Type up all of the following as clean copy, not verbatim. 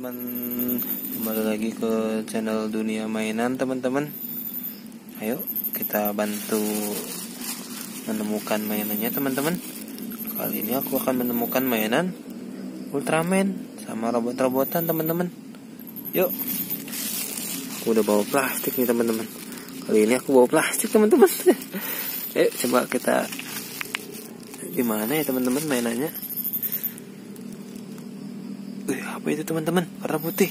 teman-teman, kembali lagi ke channel Dunia Mainan teman-teman. Ayo kita bantu menemukan mainannya teman-teman. Kali ini aku akan menemukan mainan Ultraman sama robot-robotan teman-teman. Yuk, aku udah bawa plastik nih teman-teman. Kali ini aku bawa plastik teman-teman. Ayo coba kita, gimana ya teman-teman mainannya. Apa itu teman-teman? Warna putih.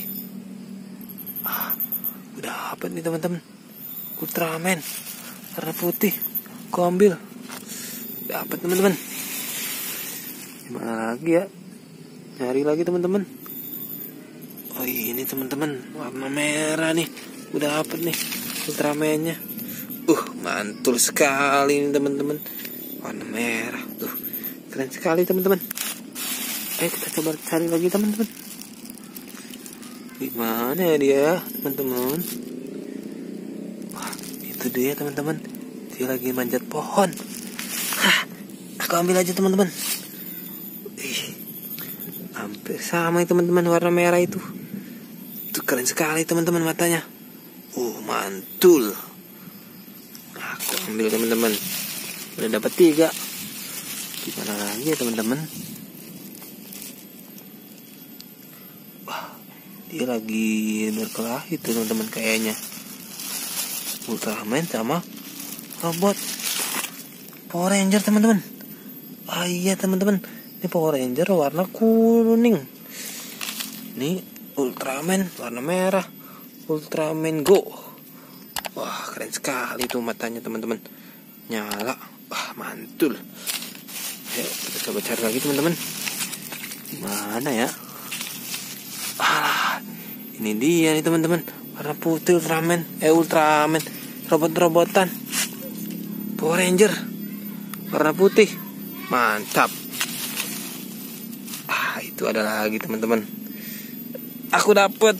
Udah apa nih teman-teman? Ultraman warna putih. Aku ambil. Dapat teman-teman. Gimana lagi ya? Nyari lagi teman-teman. Oh ini teman-teman, warna merah nih. Udah dapat nih Ultraman-nya. Mantul sekali nih teman-teman. Warna merah. Keren sekali teman-teman. Ayo kita coba cari lagi teman-teman. Gimana ya dia teman-teman? Wah, itu dia teman-teman. Dia lagi manjat pohon. Aku ambil aja teman-teman. Hampir sama teman-teman, warna merah itu. Itu keren sekali teman-teman matanya. Mantul. Aku ambil teman-teman. Udah dapat 3. Gimana lagi ya teman-teman? Dia lagi berkelahi tuh teman-teman kayaknya. Ultraman sama robot Power Ranger teman-teman. Iya teman-teman, ini Power Ranger warna kuning. Ini Ultraman warna merah. Ultraman Go. Wah keren sekali tuh matanya teman-teman. Nyala. Mantul. Ayo kita coba cari lagi teman-teman. Mana ya? Ini dia nih teman-teman, warna putih Ultraman, robot-robotan Power Ranger warna putih, mantap. Itu ada lagi teman-teman. Aku dapat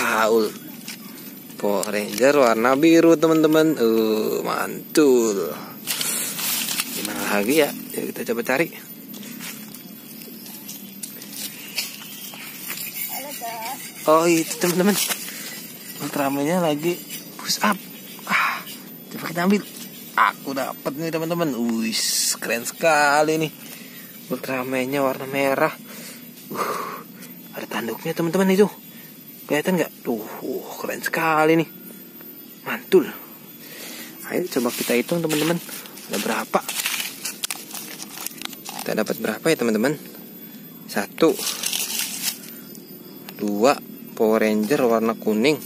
Power Ranger warna biru teman-teman. Mantul. Gimana lagi ya? Yuk kita coba cari. Oh itu teman-teman, Ultraman-nya lagi push up. Coba kita ambil. Aku dapat nih teman-teman. Keren sekali nih Ultraman-nya warna merah. Ada tanduknya teman-teman itu. Kelihatan nggak? Keren sekali nih. Mantul. Ayo coba kita hitung teman-teman. Ada berapa? Kita dapat berapa ya teman-teman? 1, 2 Power Ranger warna kuning,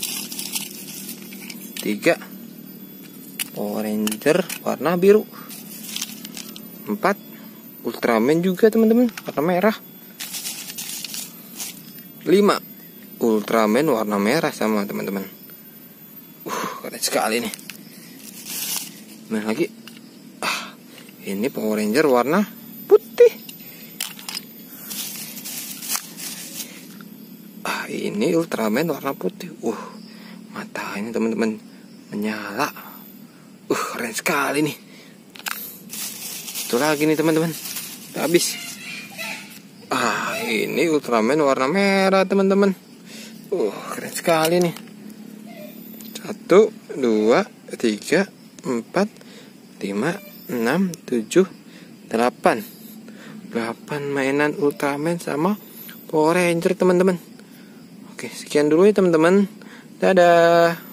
3 Power Ranger warna biru, 4 Ultraman juga teman-teman warna merah, 5 Ultraman warna merah sama teman-teman. Keren sekali nih. Mana lagi? Ini Power Ranger warna putih. Ini Ultraman warna putih. Matanya teman-teman menyala. Keren sekali nih. Itu lagi nih teman-teman. Habis. Ini Ultraman warna merah teman-teman. Keren sekali nih. 1, 2, 3, 4, 5, 6, 7, 8 mainan Ultraman sama Power Ranger teman-teman. Oke, sekian dulu ya teman-teman. Dadah.